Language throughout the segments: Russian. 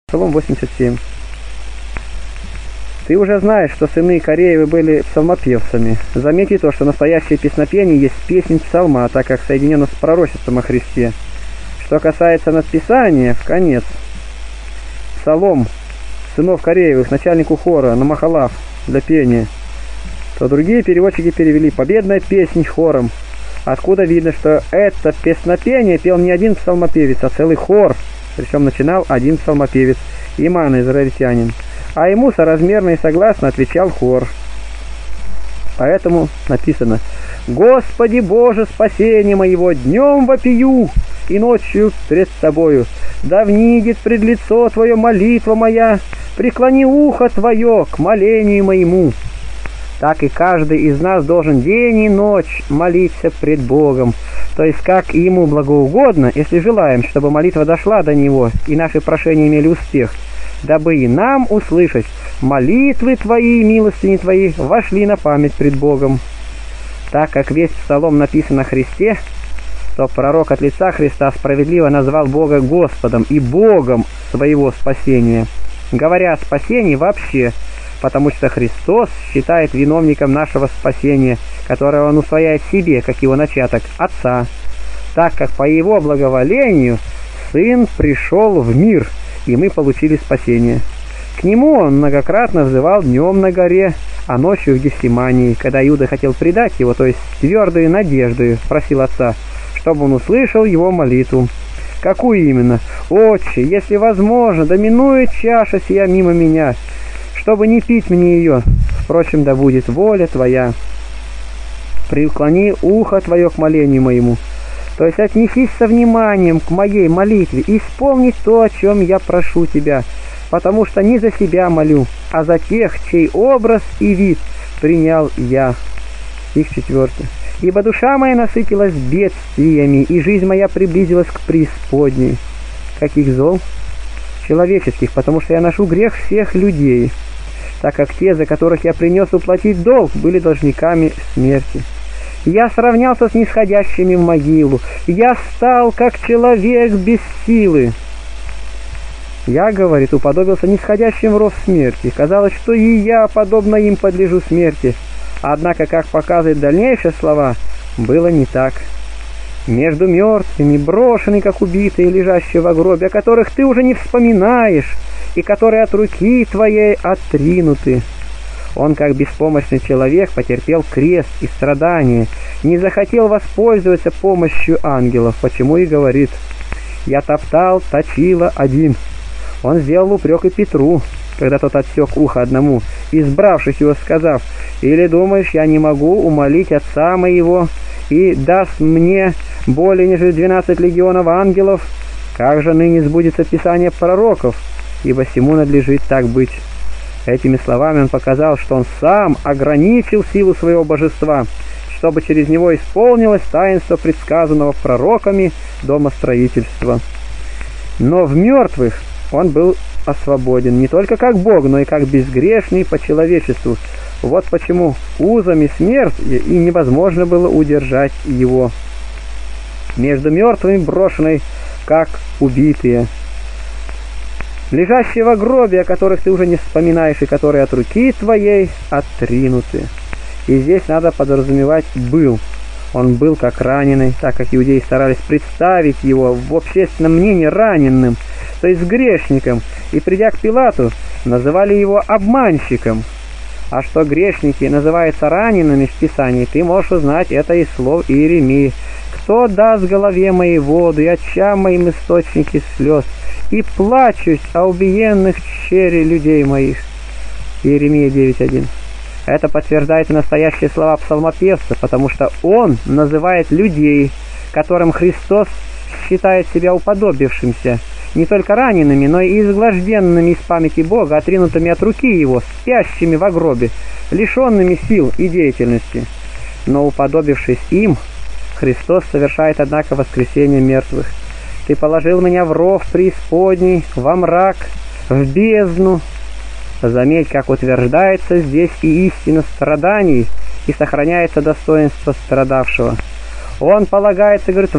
Псалом 87. Ты уже знаешь, что сыны Кореевы были псалмопевцами. Заметь и то, что настоящее песнопение есть песнь псалма, так как соединено с пророчеством о Христе. Что касается надписания, в конец. Псалом сынов Кореевых, начальнику хора на махалах для пения, то другие переводчики перевели «победная песнь хором», откуда видно, что это песнопение пел не один псалмопевец, а целый хор, причем начинал один псалмопевец, Иман, израильтянин, а ему соразмерно и согласно отвечал хор. Поэтому написано: «Господи Боже, спасение моего, днем вопию и ночью пред Тобою, да внидит пред лицо Твое молитва моя, преклони ухо Твое к молению моему». Так и каждый из нас должен день и ночь молиться пред Богом, то есть как Ему благоугодно, если желаем, чтобы молитва дошла до Него и наши прошения имели успех, дабы и нам услышать: молитвы Твои и милостыни Твои вошли на память пред Богом. Так как весь псалом написан о Христе, то пророк от лица Христа справедливо назвал Бога Господом и Богом своего спасения, говоря о спасении вообще, потому что Христос считает виновником нашего спасения, которое Он усвояет себе, как его начаток, Отца, так как по Его благоволению Сын пришел в мир, и мы получили спасение. К Нему Он многократно взывал днем на горе, а ночью в Гефсимании, когда Иуда хотел предать Его, то есть твердою надеждою просил Отца, чтобы Он услышал Его молитву. Какую именно? «Отче, если возможно, да минует чаша сия мимо меня, чтобы не пить мне ее, впрочем, да будет воля Твоя. Преклони ухо Твое к молению моему». То есть отнесись со вниманием к моей молитве и исполни то, о чем я прошу Тебя, потому что не за себя молю, а за тех, чей образ и вид принял я. Стих 4. «Ибо душа моя насытилась бедствиями, и жизнь моя приблизилась к преисподней». Каких зол? Человеческих, потому что я ношу грех всех людей, так как те, за которых я принес уплатить долг, были должниками смерти. Я сравнялся с нисходящими в могилу, я стал как человек без силы. Я, говорит, уподобился нисходящим в ров смерти. Казалось, что и я, подобно им, подлежу смерти. Однако, как показывают дальнейшие слова, было не так. Между мертвыми, брошенный, как убитые, лежащие в гробе, о которых ты уже не вспоминаешь, и которые от руки твоей отринуты. Он, как беспомощный человек, потерпел крест и страдания, не захотел воспользоваться помощью ангелов, почему и говорит: «Я топтал, точила один». Он сделал упрек и Петру, когда тот отсек ухо одному, избравшись его, сказав: «Или думаешь, я не могу умолить Отца моего, и даст мне более нежели 12 легионов ангелов? Как же ныне сбудется Писание пророков, ибо сему надлежит так быть». Этими словами он показал, что он сам ограничил силу своего божества, чтобы через него исполнилось таинство, предсказанного пророками домостроительства. Но в мертвых он был освободен не только как Бог, но и как безгрешный по человечеству. Вот почему узами смерти и невозможно было удержать его. Между мертвыми брошенный, как убитые. Лежащие в гробе, о которых ты уже не вспоминаешь, и которые от руки твоей отринуты. И здесь надо подразумевать «был». Он был как раненый, так как иудеи старались представить его в общественном мнении раненым, то есть грешником, и, придя к Пилату, называли его обманщиком. А что грешники называются ранеными в Писании, ты можешь узнать это из слов Иеремии: «Кто даст голове моей воду, и очам моим источники слез, и плачусь о убиенных чере людей моих». Иеремия 9.1. Это подтверждает настоящие слова псалмопевца, потому что он называет людей, которым Христос считает себя уподобившимся, не только ранеными, но и изглажденными из памяти Бога, отринутыми от руки Его, спящими во гробе, лишенными сил и деятельности. Но уподобившись им, Христос совершает, однако, воскресение мертвых. «Ты положил меня в ров преисподней, во мрак, в бездну». Заметь, как утверждается здесь и истина страданий, и сохраняется достоинство страдавшего. Он полагается, говорит, в ров преисподней, потому что нет ничего ниже ада, в темных, в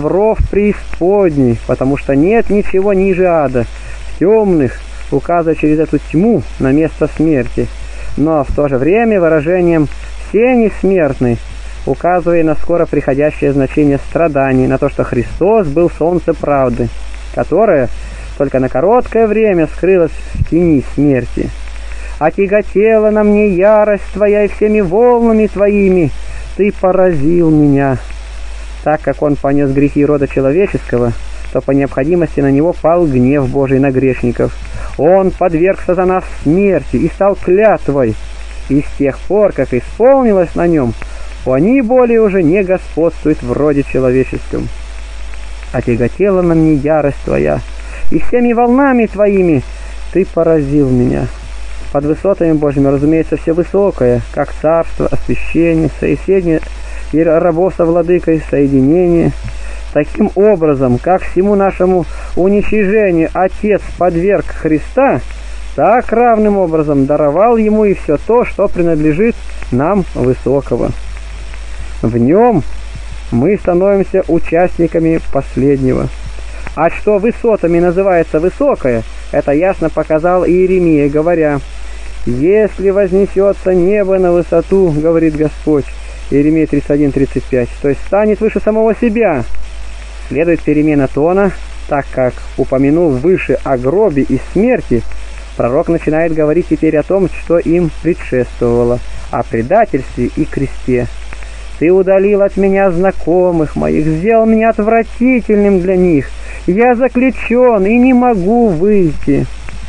указывая через эту тьму на место смерти, но в то же время выражением «все несмертны», указывая на скоро приходящее значение страданий, на то, что Христос был солнце правды, которое только на короткое время скрылось в тени смерти. «Отяготела на мне ярость Твоя, и всеми волнами Твоими Ты поразил меня». Так как Он понес грехи рода человеческого, то по необходимости на Него пал гнев Божий на грешников. Он подвергся за нас смерти и стал клятвой, и с тех пор, как исполнилось на Нем, они более уже не господствуют в роде человеческом. «Отяготела на мне ярость Твоя, и всеми волнами Твоими Ты поразил меня». Под высотами Божьими, разумеется, все высокое, как царство, освящение, соединение и рабов со владыкой, соединение. Таким образом, как всему нашему уничижению Отец подверг Христа, так равным образом даровал Ему и все то, что принадлежит нам высокого. В Нем мы становимся участниками последнего. А что высотами называется высокое, это ясно показал Иеремия, говоря: «Если вознесется небо на высоту, — говорит Господь», Иеремия 31:35, то есть станет выше самого себя. Следует перемена тона, так как, упомянув выше о гробе и смерти, пророк начинает говорить теперь о том, что им предшествовало, о предательстве и кресте. «Ты удалил от меня знакомых моих, сделал меня отвратительным для них. Я заключен и не могу выйти».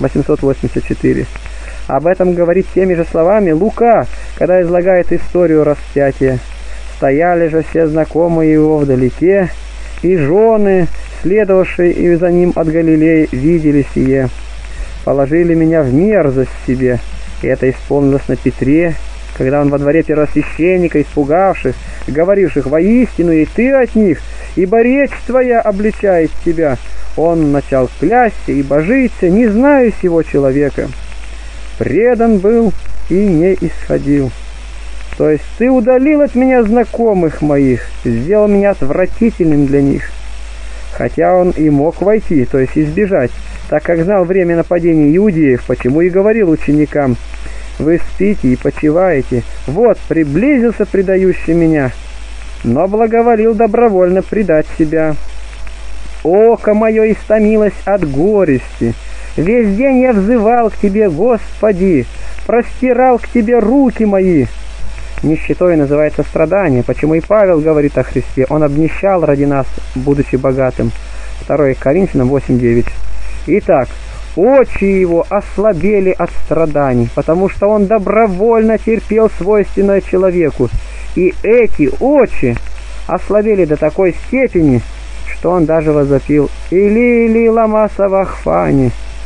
884. Об этом говорит теми же словами Лука, когда излагает историю распятия. «Стояли же все знакомые его вдалеке, и жены, следовавшие за ним от Галилеи, видели сие. Положили меня в мерзость себе». И это исполнилось на Петре, когда он во дворе первосвященника, испугавших, говоривших: «Воистину и ты от них, ибо речь твоя обличает тебя», он начал клясться и божиться: «Не знаю сего человека». Предан был и не исходил. То есть ты удалил от меня знакомых моих, сделал меня отвратительным для них. Хотя он и мог войти, то есть избежать, так как знал время нападения иудеев, почему и говорил ученикам: «Вы спите и почиваете, вот приблизился предающий меня», но благоволил добровольно предать себя. «Око мое истомилось от горести, весь день я взывал к Тебе, Господи, простирал к Тебе руки мои». Нищетой называется страдание, почему и Павел говорит о Христе: он обнищал ради нас, будучи богатым. 2 Коринфянам 8:9. Итак, очи его ослабели от страданий, потому что он добровольно терпел свойственное человеку, и эти очи ослабели до такой степени, что он даже возопил: «Или, или, лама савахфани».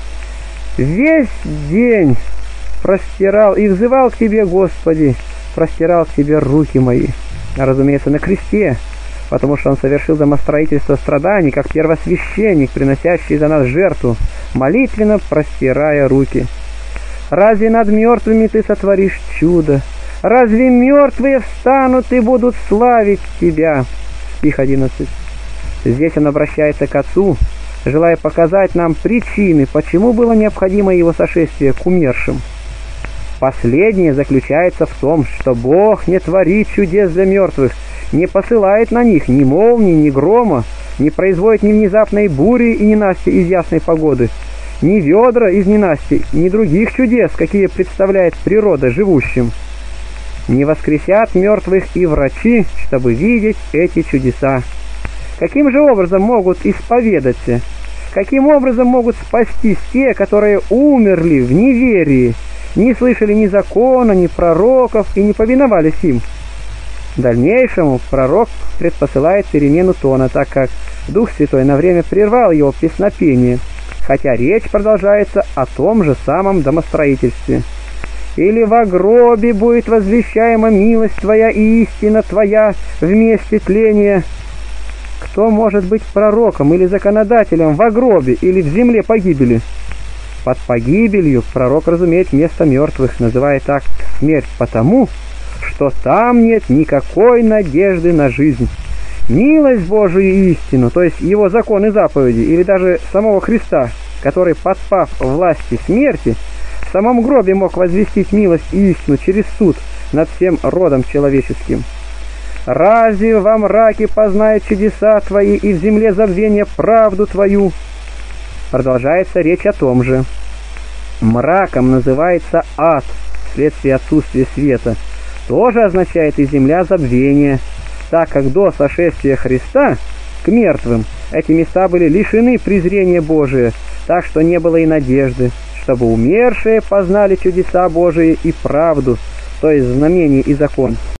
Весь день простирал и взывал к Тебе, Господи, простирал к Тебе руки мои. Разумеется, на кресте, потому что он совершил домостроительство страданий, как первосвященник, приносящий за нас жертву, молитвенно простирая руки. «Разве над мертвыми Ты сотворишь чудо? Разве мертвые встанут и будут славить Тебя?» Стих 11. Здесь он обращается к Отцу, желая показать нам причины, почему было необходимо его сошествие к умершим. Последнее заключается в том, что Бог не творит чудес для мертвых, не посылает на них ни молнии, ни грома, не производит ни внезапной бури и ненасти из ясной погоды, ни ведра из ненасти, ни других чудес, какие представляет природа живущим. Не воскресят мертвых и врачи, чтобы видеть эти чудеса. Каким же образом могут исповедаться? Каким образом могут спастись те, которые умерли в неверии, не слышали ни закона, ни пророков и не повиновались им? В дальнейшем пророк предпосылает перемену тона, так как Дух Святой на время прервал его песнопение, хотя речь продолжается о том же самом домостроительстве. «Или во гробе будет возвещаема милость Твоя и истина Твоя в месте тления». Кто может быть пророком или законодателем во гробе или в земле погибели? Под погибелью пророк разумеет место мертвых, называя так смерть потому, что там нет никакой надежды на жизнь. Милость Божию и истину, то есть его закон и заповеди, или даже самого Христа, который, подпав власти смерти, в самом гробе мог возвестить милость и истину через суд над всем родом человеческим. Разве во мраке познает чудеса твои и в земле забвения правду твою? Продолжается речь о том же. Мраком называется ад вследствие отсутствия света. Тоже означает и земля забвения, так как до сошествия Христа к мертвым эти места были лишены презрения Божия, так что не было и надежды, чтобы умершие познали чудеса Божии и правду, то есть знамение и закон.